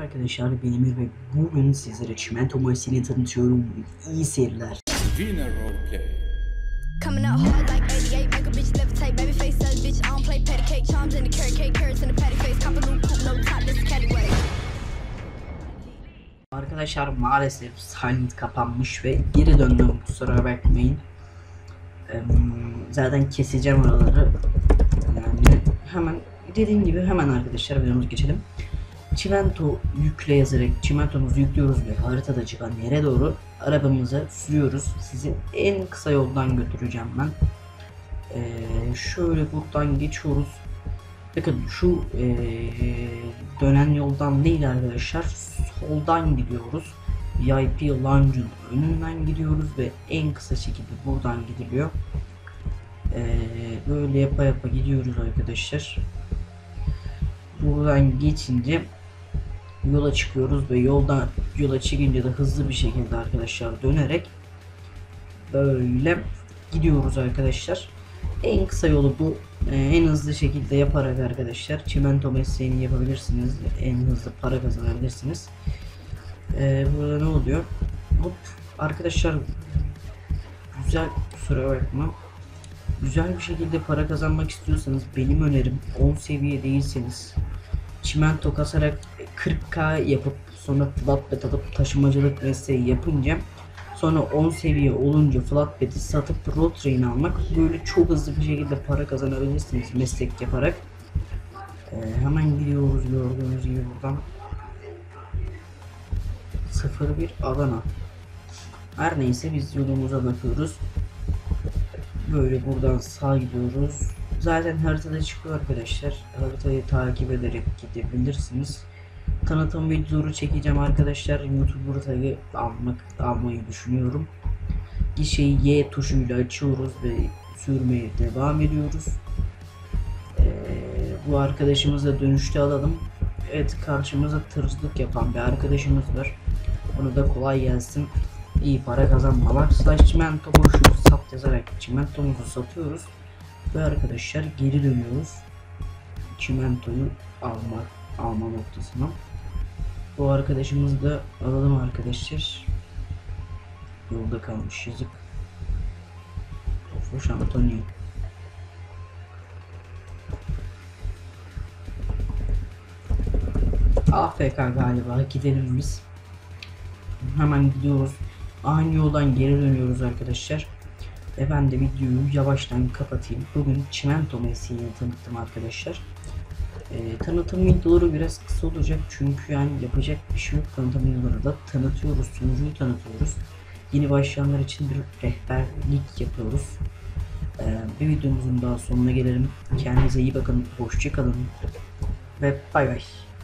Arkadaşlar benim Emir ve bugün sizlere Çimento Moesi'ni tanıtıyorum. İyi seyirler. Vina Roleplay. Coming out hard like 88, make a bitch levitate, baby face says bitch, I don't play patty cake, charms in the carrot cake, carrots in the patty face, cop a new coupe, no top, this caddy way. Arkadaşlar maalesef Silent kapanmış ve geri döndüm, kusura bakmayın. Zaten keseceğim oraları. Yani hemen dediğim gibi hemen arkadaşlar videomuza geçelim. Çimento yükle yazarak çimentomuzu yüklüyoruz ve haritada çıkan yere doğru arabamıza sürüyoruz. Sizi en kısa yoldan götüreceğim ben. Şöyle buradan geçiyoruz. Bakın şu dönen yoldan değil arkadaşlar, soldan gidiyoruz. VIP Lounge'un önünden gidiyoruz ve en kısa şekilde buradan gidiliyor. Böyle yapa yapa gidiyoruz arkadaşlar. Buradan geçince yola çıkıyoruz ve yola çıkınca da hızlı bir şekilde arkadaşlar dönerek böyle gidiyoruz arkadaşlar. En kısa yolu bu. En hızlı şekilde yaparak arkadaşlar çimento mesleğini yapabilirsiniz. En hızlı para kazanabilirsiniz. Burada ne oluyor? Hop arkadaşlar, güzel, kusura bakma. Güzel bir şekilde para kazanmak istiyorsanız benim önerim 10 seviye değilseniz çimento kasarak 40k yapıp sonra flatbed alıp taşımacılık mesleği yapınca sonra 10 seviye olunca flatbed'i satıp road train almak, böyle çok hızlı bir şekilde para kazanabilirsiniz meslek yaparak. Hemen gidiyoruz gördüğünüz gibi buradan 01 Adana. Her neyse biz yolumuza bakıyoruz. Böyle buradan sağ gidiyoruz. Zaten haritada çıkıyor arkadaşlar. Haritayı takip ederek gidebilirsiniz. Tanıtım videoları çekeceğim arkadaşlar. YouTube haritayı almayı düşünüyorum. Gişeyi Y tuşuyla açıyoruz ve sürmeye devam ediyoruz. Bu arkadaşımızla dönüşte alalım. Evet, karşımıza tırcılık yapan bir arkadaşımız var. Onu da kolay gelsin. İyi para kazanmalar. Çimento boşluğu sat yazarak çimentomuzu satıyoruz. Ve arkadaşlar geri dönüyoruz. Çimentoyu alma noktasına. Bu arkadaşımızı da alalım arkadaşlar. Yolda kalmış yazık. Tofoş Antonio. AFK galiba, gidelim biz. Hemen gidiyoruz. Aynı yoldan geri dönüyoruz arkadaşlar. Ve ben de videoyu yavaştan kapatayım. Bugün çimento mesleğini tanıttım arkadaşlar. Tanıtım videoları biraz kısa olacak çünkü yani yapacak bir şey yok. Tanıtım videoları da tanıtıyoruz, sunucuyu tanıtıyoruz. Yeni başlayanlar için bir rehberlik yapıyoruz. Bir videomuzun daha sonuna gelelim. Kendinize iyi bakın, hoşça kalın ve bay bay.